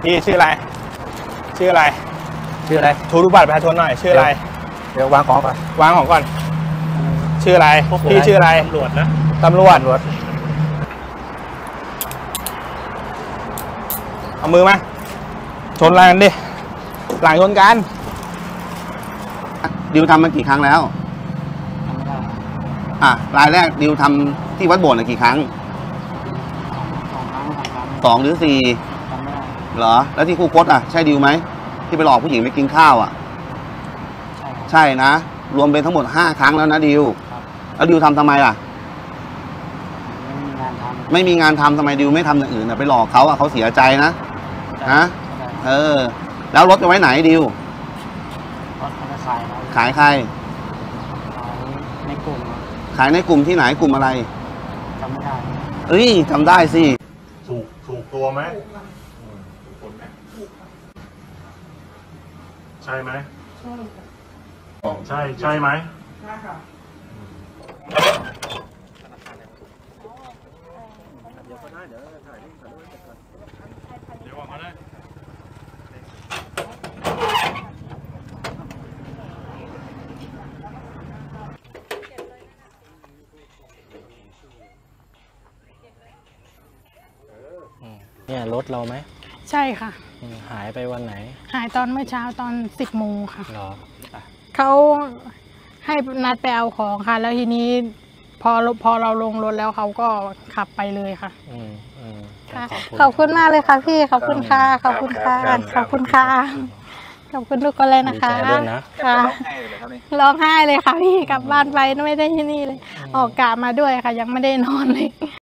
พี่ชื่ออะไรชื่ออะไรชูดูบัตรประชาชนหน่อยชื่ออะไรเดี๋ยววางของก่อนชื่ออะไรพี่ชื่ออะไรตำรวจนะตำรวจเอามือมาชนอะไรกันดิหลังชนกันดิวทำมากี่ครั้งแล้วรายแรกดิวทำที่วัดโบสถ์กี่ครั้ง2 หรือ 4เหรอแล้วที่ครูคดใช่ดิวไหมที่ไปหลอกผู้หญิงไปกินข้าวใช่นะรวมเป็นทั้งหมด5 ครั้งแล้วนะดิวแล้วดิวทำไมล่ะไม่มีงานทำทำไมดิวไม่ทำอย่างอื่นไปหลอกเขาเขาเสียใจนะแล้วรถจะไว้ไหนดิวขายใครในกลุ่มขายในกลุ่มที่ไหนกลุ่มอะไรจำไม่ได้จำได้สิถูกตัวไหมใช่ไหมใช่ไหมใช่ค่ะเดี๋ยวก่อนนะเดี๋ยวถ่ายรูปก่อนเดี๋ยวก่อนนะเนี่ยรถเราไหมใช่ค่ะหายไปวันไหนหายตอนเมื่อเช้าตอน10 โมงค่ะหรอเขาให้นัดไปเอาของค่ะแล้วทีนี้พอเราลงรถแล้วเขาก็ขับไปเลยค่ะขอบคุณมากเลยค่ะพี่ขอบคุณค่ะขอบคุณค่ะขอบคุณค่ะขอบคุณทุกคนเลยนะคะค่ะร้องไห้เลยค่ะพี่กลับบ้านไปไม่ได้ที่นี่เลยออกกะมาด้วยค่ะยังไม่ได้นอนเลย